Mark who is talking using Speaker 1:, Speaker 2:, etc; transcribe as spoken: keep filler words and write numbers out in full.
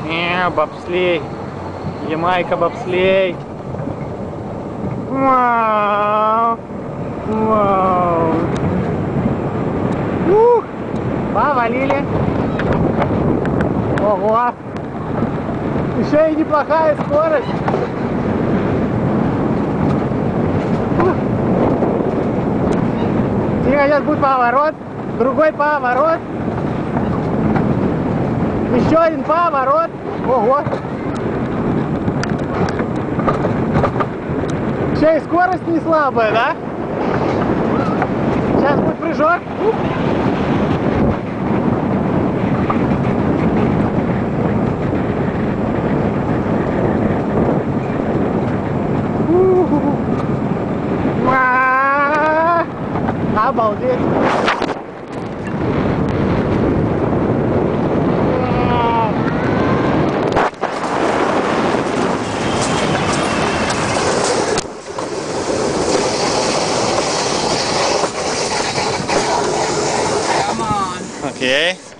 Speaker 1: Не, бобслей. Ямайка бобслей. Вау. Вау. Ух. Повалили. Ого. Еще и неплохая скорость. Ух. Тихо, сейчас будет поворот. Другой поворот. Еще один поворот. Ого. Еще и скорость не слабая, да? Сейчас будет прыжок. Обалдеть.
Speaker 2: Come on.
Speaker 1: Okay.